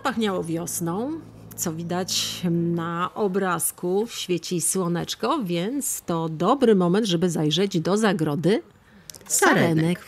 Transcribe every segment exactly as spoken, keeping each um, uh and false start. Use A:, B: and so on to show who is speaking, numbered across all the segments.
A: Zapachniało wiosną, co widać na obrazku, świeci słoneczko, więc to dobry moment, żeby zajrzeć do zagrody sarenek.
B: Sarenek.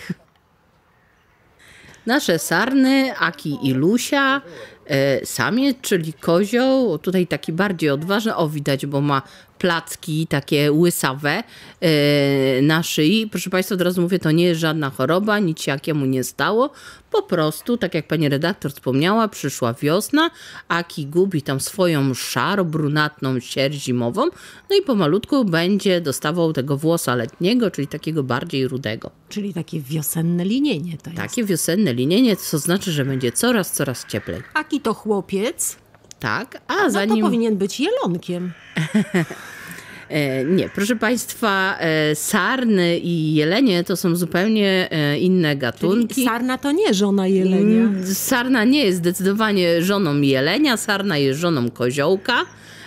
B: Nasze sarny, Aki i Lusia, e, samiec, czyli kozioł, tutaj taki bardziej odważny, o widać, bo ma placki takie łysawe e, na szyi. Proszę Państwa, od razu mówię, to nie jest żadna choroba, nic się Akiemu nie stało. Po prostu, tak jak pani redaktor wspomniała, przyszła wiosna, Aki gubi tam swoją szaro-brunatną sierść zimową, no i pomalutku będzie dostawał tego włosa letniego, czyli takiego bardziej rudego.
A: Czyli takie wiosenne linienie to jest.
B: Takie wiosenne linienie, co znaczy, że będzie coraz, coraz cieplej.
A: Aki to chłopiec,
B: Tak, a
A: no
B: zanim...
A: to powinien być jelonkiem.
B: E, nie, proszę Państwa, e, sarny i jelenie to są zupełnie e, inne gatunki.
A: Czyli sarna to nie żona jelenia.
B: Mm, Sarna nie jest zdecydowanie żoną jelenia, sarna jest żoną koziołka.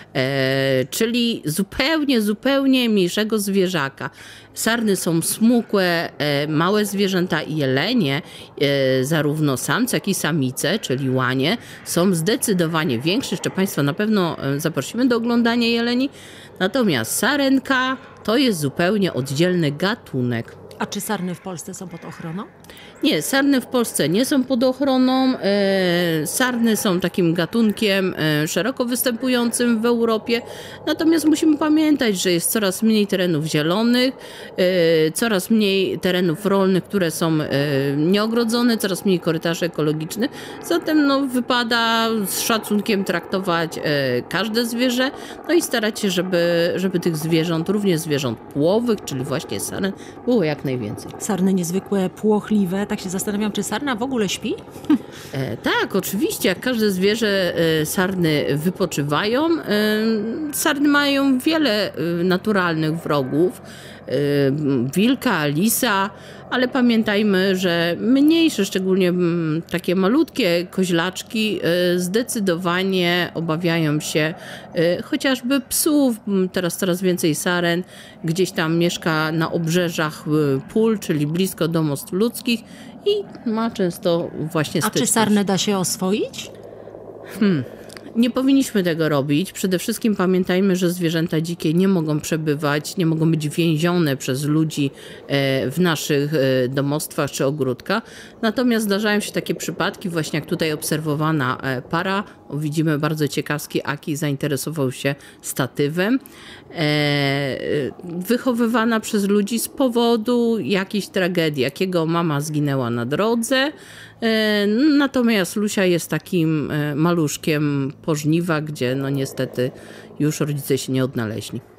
B: E, czyli zupełnie, zupełnie mniejszego zwierzaka. Sarny są smukłe, e, małe zwierzęta i jelenie, e, zarówno samce, jak i samice, czyli łanie, są zdecydowanie większe. Jeszcze Państwa na pewno e, zaprosimy do oglądania jeleni. Natomiast sarenka to jest zupełnie oddzielny gatunek.
A: A czy sarny w Polsce są pod ochroną?
B: Nie, sarny w Polsce nie są pod ochroną. E, sarny są takim gatunkiem e, szeroko występującym w Europie. Natomiast musimy pamiętać, że jest coraz mniej terenów zielonych, e, coraz mniej terenów rolnych, które są e, nieogrodzone, coraz mniej korytarzy ekologicznych. Zatem no, wypada z szacunkiem traktować e, każde zwierzę, no i starać się, żeby, żeby tych zwierząt, również zwierząt płowych, czyli właśnie saren, było jak najwięcej.
A: Sarny niezwykłe, płochliwe. Tak się zastanawiam, czy sarna w ogóle śpi?
B: E, tak, oczywiście, jak każde zwierzę, e, sarny wypoczywają. E, sarny mają wiele e, naturalnych wrogów. E, wilka, lisa, ale pamiętajmy, że mniejsze, szczególnie m, takie malutkie koźlaczki e, zdecydowanie obawiają się e, chociażby psów. Teraz coraz więcej saren gdzieś tam mieszka na obrzeżach e, pól, czyli blisko domostw ludzkich i ma często właśnie styczność.
A: A czy sarnę da się oswoić?
B: Hmm. Nie powinniśmy tego robić. Przede wszystkim pamiętajmy, że zwierzęta dzikie nie mogą przebywać, nie mogą być więzione przez ludzi w naszych domostwach czy ogródkach. Natomiast zdarzają się takie przypadki, właśnie jak tutaj obserwowana para. Widzimy bardzo ciekawski Aki zainteresował się statywem. Wychowywana przez ludzi z powodu jakiejś tragedii, jakiego mama zginęła na drodze. Natomiast Lusia jest takim maluszkiem po żniwach, gdzie no niestety już rodzice się nie odnaleźli.